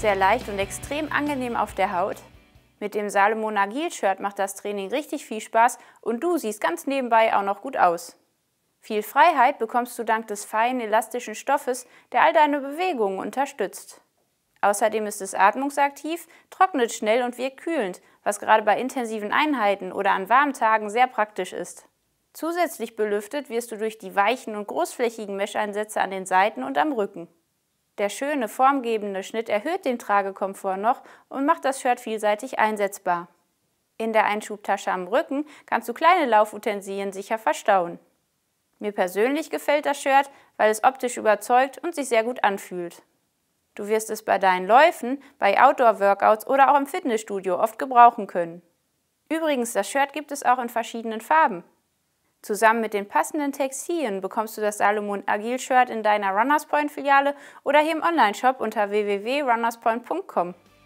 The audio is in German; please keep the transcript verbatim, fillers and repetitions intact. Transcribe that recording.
sehr leicht und extrem angenehm auf der Haut? Mit dem Salomon Agil Shirt macht das Training richtig viel Spaß und du siehst ganz nebenbei auch noch gut aus. Viel Freiheit bekommst du dank des feinen, elastischen Stoffes, der all deine Bewegungen unterstützt. Außerdem ist es atmungsaktiv, trocknet schnell und wirkt kühlend, was gerade bei intensiven Einheiten oder an warmen Tagen sehr praktisch ist. Zusätzlich belüftet wirst du durch die weichen und großflächigen Mesh-Einsätze an den Seiten und am Rücken. Der schöne, formgebende Schnitt erhöht den Tragekomfort noch und macht das Shirt vielseitig einsetzbar. In der Einschubtasche am Rücken kannst du kleine Laufutensilien sicher verstauen. Mir persönlich gefällt das Shirt, weil es optisch überzeugt und sich sehr gut anfühlt. Du wirst es bei deinen Läufen, bei Outdoor-Workouts oder auch im Fitnessstudio oft gebrauchen können. Übrigens, das Shirt gibt es auch in verschiedenen Farben. Zusammen mit den passenden Textilien bekommst du das Salomon Agil Shirt in deiner Runners Point Filiale oder hier im Onlineshop unter w w w punkt runners point punkt com.